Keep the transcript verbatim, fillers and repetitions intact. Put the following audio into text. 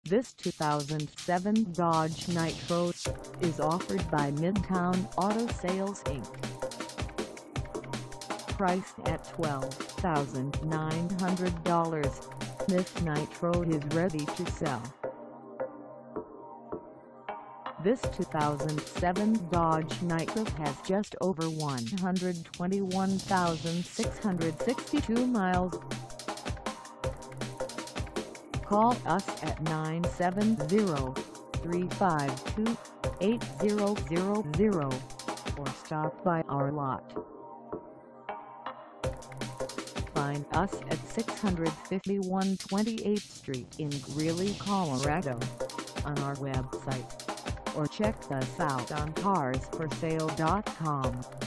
This two thousand seven Dodge Nitro is offered by MIDTOWN Auto Sales Incorporated. Priced at twelve thousand nine hundred dollars, this Nitro is ready to sell. This two thousand seven Dodge Nitro has just over one hundred twenty-one thousand six hundred sixty-two miles. Call us at nine seven zero, three five two, eight zero zero zero or stop by our lot. Find us at six fifty-one twenty-eighth Street in Greeley, Colorado on our website, or check us out on cars for sale dot com.